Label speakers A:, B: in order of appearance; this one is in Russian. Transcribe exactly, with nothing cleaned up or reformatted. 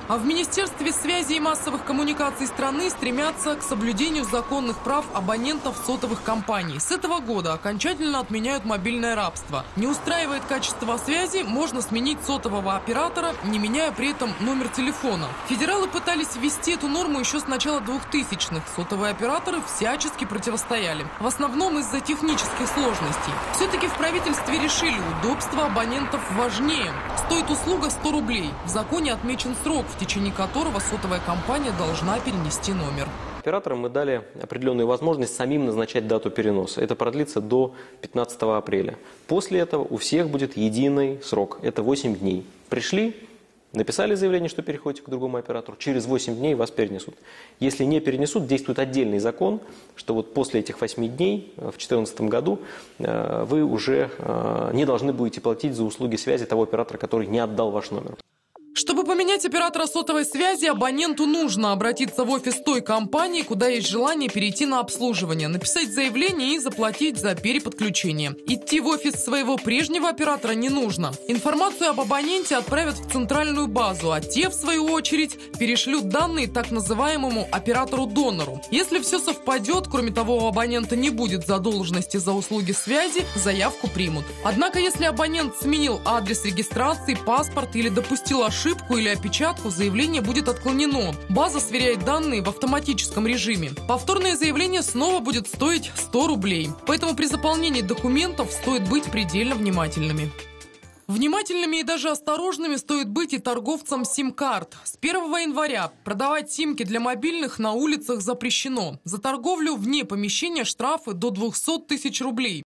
A: А в Министерстве связи и массовых коммуникаций страны стремятся к соблюдению законных прав абонентов сотовых компаний. С этого года окончательно отменяют мобильное рабство. Не устраивает качество связи, можно сменить сотового оператора, не меняя при этом номер телефона. Федералы пытались ввести эту норму еще с начала двухтысячных. Сотовые операторы всячески противостояли. В основном из-за технических сложностей. Все-таки в правительстве решили, удобство абонентов важнее. Стоит услуга сто рублей. В законе отмечен срок, в течение которого сотовая компания должна перенести номер.
B: Операторам мы дали определенную возможность самим назначать дату переноса. Это продлится до пятнадцатого апреля. После этого у всех будет единый срок. Это восемь дней. Пришли, написали заявление, что переходите к другому оператору. Через восемь дней вас перенесут. Если не перенесут, действует отдельный закон, что вот после этих восьми дней, в две тысячи четырнадцатом году, вы уже не должны будете платить за услуги связи того оператора, который не отдал ваш номер.
A: Чтобы поменять оператора сотовой связи, абоненту нужно обратиться в офис той компании, куда есть желание перейти на обслуживание, написать заявление и заплатить за переподключение. Идти в офис своего прежнего оператора не нужно. Информацию об абоненте отправят в центральную базу, а те, в свою очередь, перешлют данные так называемому оператору-донору. Если все совпадет, кроме того, у абонента не будет задолженности за услуги связи, заявку примут. Однако, если абонент сменил адрес регистрации, паспорт или допустил ошибку, ошибку или опечатку, заявление будет отклонено. База сверяет данные в автоматическом режиме. Повторное заявление снова будет стоить сто рублей. Поэтому при заполнении документов стоит быть предельно внимательными. Внимательными и даже осторожными стоит быть и торговцам сим-карт. С первого января продавать симки для мобильных на улицах запрещено. За торговлю вне помещения штрафы до двухсот тысяч рублей.